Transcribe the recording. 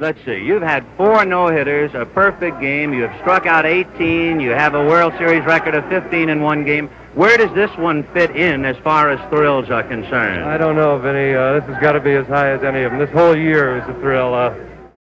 let's see, you've had 4 no-hitters, a perfect game, you have struck out 18, you have a World Series record of 15 in one game. Where does this one fit in as far as thrills are concerned? I don't know, Vinny. This has got to be as high as any of them. This whole year is a thrill.